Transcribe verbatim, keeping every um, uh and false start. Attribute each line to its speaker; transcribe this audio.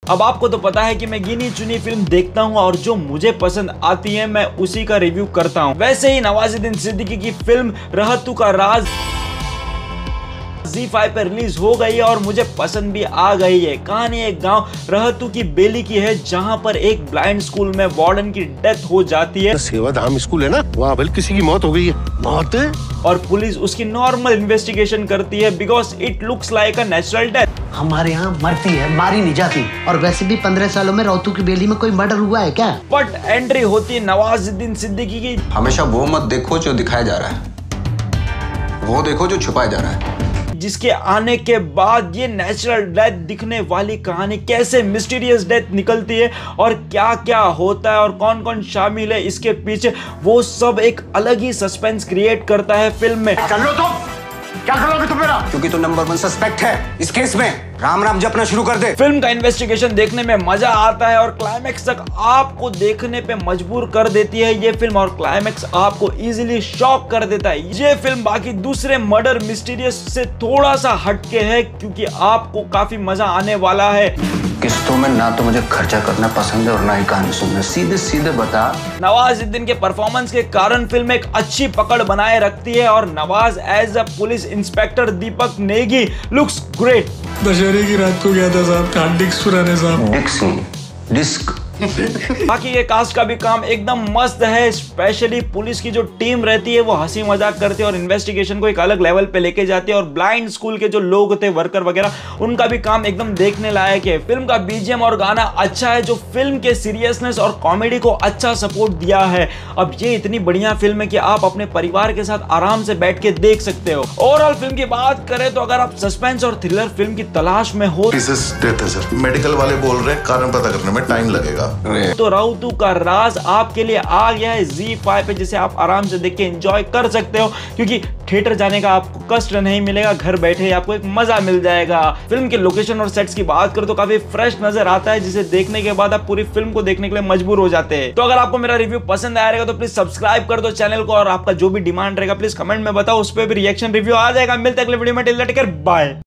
Speaker 1: अब आपको तो पता है कि मैं गिनी चुनी फिल्म देखता हूँ और जो मुझे पसंद आती है मैं उसी का रिव्यू करता हूँ। वैसे ही नवाजुद्दीन सिद्दीकी की फिल्म रहतू का राज ज़ी फाइव पे रिलीज हो गई है और मुझे पसंद भी आ गई है। कहानी एक गांव रहतू की बेली की है जहां पर एक ब्लाइंड स्कूल में वार्डन की डेथ हो जाती है।
Speaker 2: सेवाधाम स्कूल है ना, वहाँ पर किसी की मौत हो गई है। मौत है?
Speaker 1: और पुलिस उसकी नॉर्मल इन्वेस्टिगेशन करती है because it looks like a natural death.
Speaker 3: हमारे यहाँ मरती है, मारी नहीं जाती। और वैसे भी पंद्रह सालों में रहतू की बेली में कोई मर्डर हुआ है क्या?
Speaker 1: बट एंट्री होती है नवाजुद्दीन सिद्दीकी की।
Speaker 4: हमेशा वो मत देखो जो दिखाया जा रहा है, वो देखो जो छुपाया जा रहा है।
Speaker 1: जिसके आने के बाद ये नेचुरल डेथ दिखने वाली कहानी कैसे मिस्टीरियस डेथ निकलती है और क्या क्या होता है और कौन कौन शामिल है इसके पीछे, वो सब एक अलग ही सस्पेंस क्रिएट करता है फिल्म में।
Speaker 4: चल लो तुम, क्या करोगे तुम मेरा? क्योंकि तू नंबर वन सस्पेक्ट है इस केस में। राम राम जपना शुरू कर दे।
Speaker 1: फिल्म का इन्वेस्टिगेशन देखने में मजा आता है और क्लाइमेक्स तक आपको देखने पे मजबूर कर देती है ये फिल्म, और क्लाइमेक्स आपको इजीली शॉक कर देता है। ये फिल्म बाकी दूसरे मर्डर मिस्टीरियस से थोड़ा सा हटके है क्योंकि आपको काफी मजा आने वाला है।
Speaker 4: किस्तों में ना तो मुझे खर्चा करना पसंद है और ना ही कहानी सुनना। सीधे सीधे बता।
Speaker 1: नवाजुद्दीन के परफॉर्मेंस के कारण फिल्म एक अच्छी पकड़ बनाए रखती है और Nawaz as a police inspector Deepak Negi looks great.
Speaker 5: दशहरे की रात को गया था साहब, कान डिस्क पुराने साहब।
Speaker 4: डिस्क डिस्क
Speaker 1: बाकी ये कास्ट का भी काम एकदम मस्त है। स्पेशली पुलिस की जो टीम रहती है वो हंसी मजाक करती है और इन्वेस्टिगेशन को एक अलग लेवल पे लेके जाती है। और ब्लाइंड स्कूल के जो लोग थे, वर्कर वगैरह, उनका भी काम एकदम देखने लायक है। फिल्म का बीजीएम और गाना अच्छा है जो फिल्म के सीरियसनेस और कॉमेडी को अच्छा सपोर्ट दिया है। अब ये इतनी बढ़िया फिल्म है कि आप अपने परिवार के साथ आराम से बैठ के देख सकते हो। ओवरऑल फिल्म की बात करें तो अगर आप सस्पेंस और थ्रिलर फिल्म की तलाश में हो,
Speaker 6: मेडिकल वाले बोल रहे हैं कारण पता करने में टाइम लगेगा,
Speaker 1: तो रहतू का राज आपके लिए आ गया है ज़ी फाइव पे, जिसे आप आराम से देख के एंजॉय कर सकते हो क्योंकि थिएटर जाने का आपको कष्ट नहीं मिलेगा। घर बैठे आपको एक मजा मिल जाएगा। फिल्म के लोकेशन और सेट्स की बात करें तो काफी फ्रेश नजर आता है, जिसे देखने के बाद आप पूरी फिल्म को देखने के लिए मजबूर हो जाते हैं। तो अगर आपको मेरा रिव्यू पसंद आया रहेगा तो प्लीज सब्सक्राइब कर दो चैनल को और आपका जो भी डिमांड रहेगा प्लीज कमेंट में बताओ, उस पर भी रिएक्शन रिव्यू आ जाएगा। मिलते हैं अगले वीडियो में, till then take care, bye.